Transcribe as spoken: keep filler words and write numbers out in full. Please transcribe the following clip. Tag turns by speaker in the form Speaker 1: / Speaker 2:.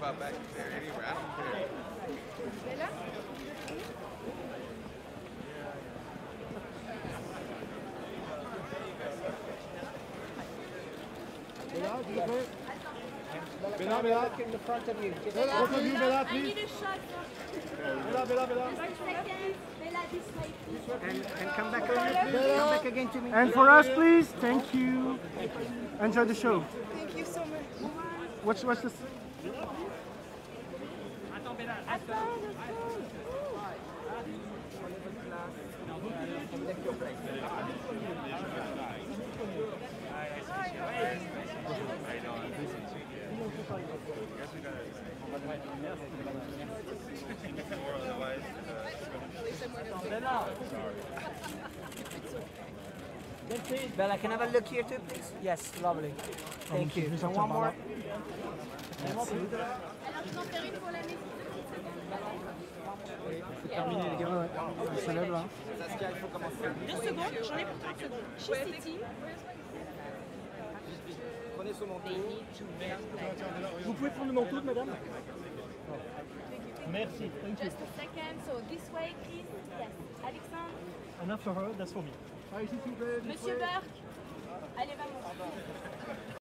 Speaker 1: about back there anywhere. I don't care.
Speaker 2: Bella?
Speaker 3: Bella, Bella. In the front of you. Both of you, Bella,
Speaker 2: I need
Speaker 3: please.
Speaker 2: a shot.
Speaker 3: Bella, Bella, Bella.
Speaker 2: Just a second. Bella, this way, please.
Speaker 4: And, and come back again, please. Come back again to me.
Speaker 3: And for us, please. Thank you. Enjoy the show.
Speaker 2: Thank you so much.
Speaker 3: What's what's this?
Speaker 4: Bella, can I have a look here too, please? Yes, lovely. Thank you. And one more.
Speaker 2: Alors, je m'en fais une pour la maison.
Speaker 3: C'est terminé, les gars. On se lève là.
Speaker 2: Deux secondes, j'en ai pour trente secondes. Chez City.
Speaker 4: Prenez son manteau.
Speaker 3: Vous pouvez prendre le manteau de madame? Merci. Thank you.
Speaker 2: Just a second. So this way, please. Yes. Alexandre.
Speaker 3: Enough for her, that's for me.
Speaker 2: Monsieur Burke. Allez, vamos.